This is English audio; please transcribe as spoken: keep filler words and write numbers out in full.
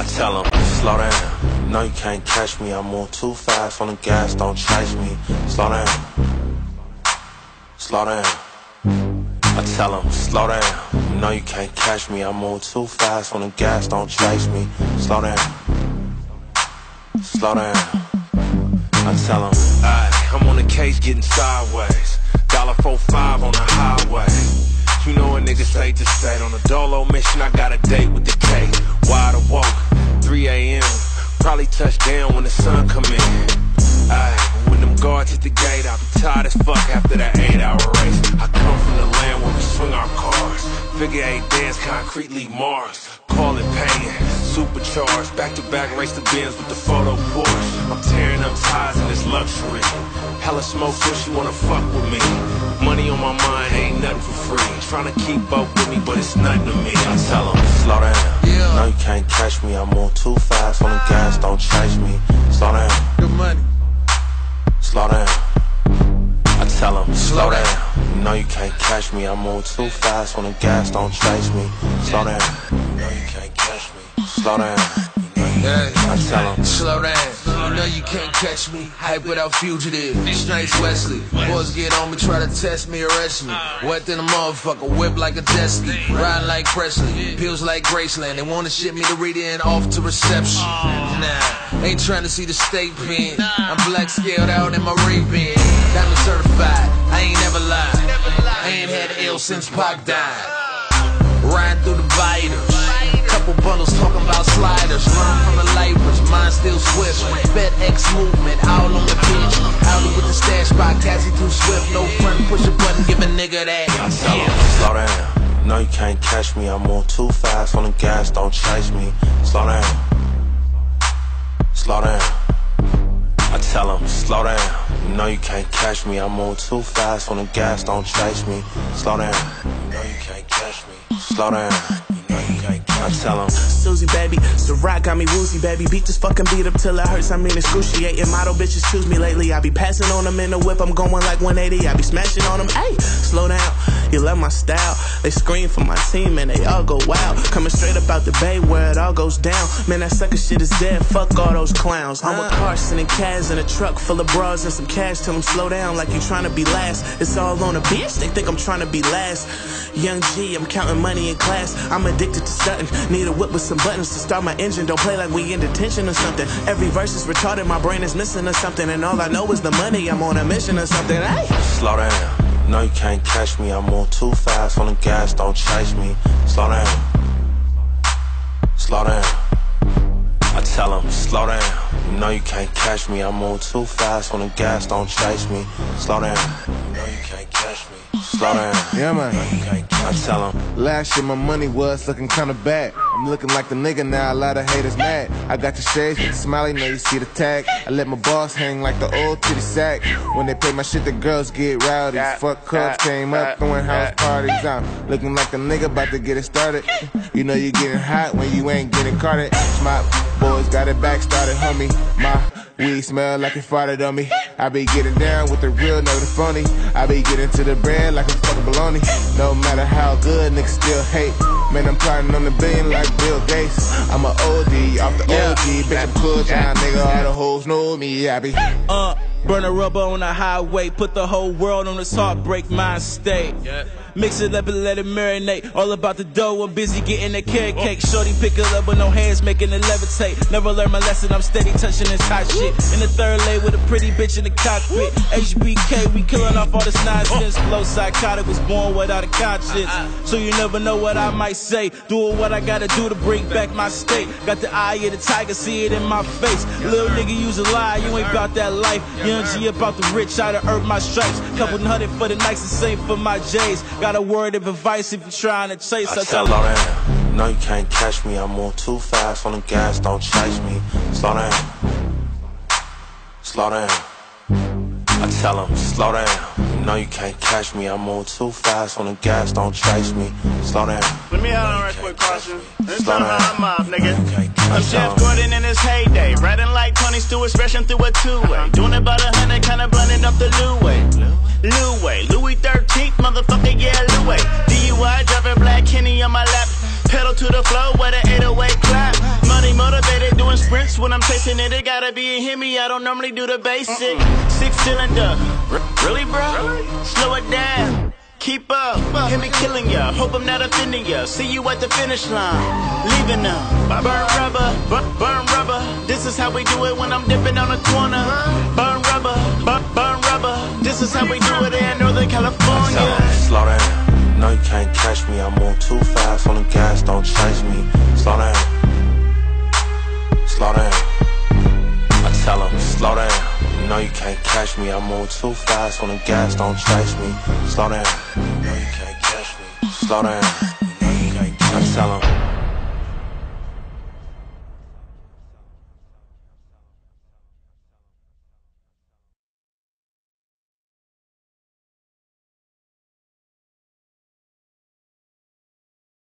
tell them, slow down. No, you can't catch me. I move too fast on the gas, don't chase me. Slow down. Slow down. I tell them, slow down. No, you can't catch me. I move too fast on the gas, don't chase me. Slow down. Slow down. I tell them, alright, I'm on the case getting sideways. Dollar four five on the highway. You know a nigga state to state. On a dolo mission, I got a date with the K. Wide awoke, three A M Probably touch down when the sun come in. Ayy, when them guards hit the gate, I'll be tired as fuck after that eight hour race. I come from the land where we swing our cars. Figure eight dance, concretely Mars. Call it paying, supercharged. Back to back, race the Benz with the photo Porsche. I'm tearing up ties in this luxury. Hella smoke, so she wanna fuck with me. Money on my mind, ain't nothing for free. Tryna keep up with me, but it's nothing to me. I tell them, slow down. Yeah. No, you can't catch me. I move too fast on the gas, don't chase me. Slow down. Good money. Slow down. I tell them, slow down. No, you can't catch me. I move too fast on the gas, don't chase me. Slow down. No, you can't catch me. Slow down. Yeah. I tell them, slow down. You know you can't catch me. Hype without fugitive. Snipes Wesley. Boys get on me, try to test me, arrest me. Wet than a motherfucker, whip like a jet ski. Riding like Presley, pills like Graceland. They wanna ship me to read in off to reception. Nah, ain't trying to see the state pen. I'm black scaled out in my Ray-Ban. Diamond certified, I ain't never lied. I ain't had ill since Pac died. Riding through the vitals. Couple bundles talking about sliders. Learn from the lifers, mine still swift. FedEx movement, all on the pitch. Audi with the stash by Cassie too swift. No front, push a button, give a nigga that. I tell them, slow down. No, you can't catch me. I move too fast on the gas, don't chase me. Slow down. Slow down. I tell them, slow down. No, you can't catch me. I move too fast on the gas, don't chase me. Slow down. No, you can't catch me. Slow down. I tell him, Susie, baby, Ciroc got me woozy, baby. Beat this fucking beat up till it hurts, I mean excruciating. Model bitches choose me lately. I be passing on them in the whip, I'm going like one eighty. I be smashing on them, ayy, slow down. You love my style. They scream for my team and they all go wild. Coming straight up out the bay where it all goes down. Man, that sucker shit is dead, fuck all those clowns. I'm with Carson and Kaz in a truck full of bras and some cash. Till them slow down like you trying to be last. It's all on a bitch, they think I'm trying to be last. Young G, I'm counting money in class. I'm addicted to stunting. Need a whip with some buttons to start my engine. Don't play like we in detention or something. Every verse is retarded, my brain is missing or something. And all I know is the money, I'm on a mission or something. Hey. Slow down. No, you can't catch me. I move too fast on the gas, don't chase me. Slow down. Slow down. I tell them, slow down. No, you can't catch me. I move too fast on the gas, don't chase me. Slow down. No, you can't catch me. Slow down. Yeah, man. No, you can't. I tell them. Last year my money was looking kinda bad. I'm looking like the nigga now, a lot of haters mad. I got the shades with the smiley, know you see the tag. I let my boss hang like the old titty sack. When they play my shit, the girls get rowdy. Fuck clubs came up, throwing house parties out. Looking like a nigga about to get it started. You know you getting hot when you ain't getting carded. My boys got it back started, homie. My weed smell like it farted on me. I be getting down with the real, no the phony. I be getting to the bread like a fucking baloney. No matter how good, niggas still hate. Man, I'm plotting on the billion like Bill Gates. I'm a O D off the O G. Bitch, I'm Kool John, nigga. All the hoes know me. I be uh, burn a rubber on the highway. Put the whole world on this heartbreak mind state. Mix it up and let it marinate. All about the dough, I'm busy getting that carrot cake. Shorty pick it up with no hands, making it levitate. Never learned my lesson, I'm steady touching this hot shit. In the third lane with a pretty bitch in the cockpit. H B K, we killing off all this nonsense. Flow psychotic, was born without a conscience. So you never know what I might say. Doing what I gotta do to bring back my state. Got the eye of the tiger, see it in my face. Little nigga use a lie, you ain't about that life. Young G about the rich, I done earned my stripes. Couple hundred for the nights, the same for my J's. Got a word of advice if you're trying to chase. I tell them, no, you can't catch me. I move too fast on the gas, don't chase me. Slow down. Slow down. I tell them, slow down. No, you can't catch me. I move too fast on the gas, don't chase me. Slow down. Let me out on right quick, Carson. This Slow time down. I'm up, nigga. Okay, I'm Jeff Gordon in his heyday. Riding like Tony Stewart, smashing through a two-way. Doing about a hundred, kinda blending up the Louis. Louis, Louis thirteenth, motherfucker, yeah, Louis. D U I, driving black Kenny on my lap. Pedal to the floor with an eight oh eight clap. Money motor race when I'm chasing it. It gotta be a Hemi. I don't normally do the basic. Six cylinder. R really, bro? Really? Slow it down. Keep up. Hit me killing ya. Hope I'm not offending ya. See you at the finish line. Leaving them. Burn rubber. Burn, burn rubber. This is how we do it when I'm dipping on the corner. Burn rubber. Burn, burn rubber. This is how we do it in Northern California. Slow down. No, you can't catch me. I move too fast on the gas. Don't chase me. Slow down. Slow down. I tell them, slow down. You know you can't catch me. I move too fast on the gas. Don't chase me. Slow down. You know you can't catch me. Slow down. You know you can't catch me. I tell them.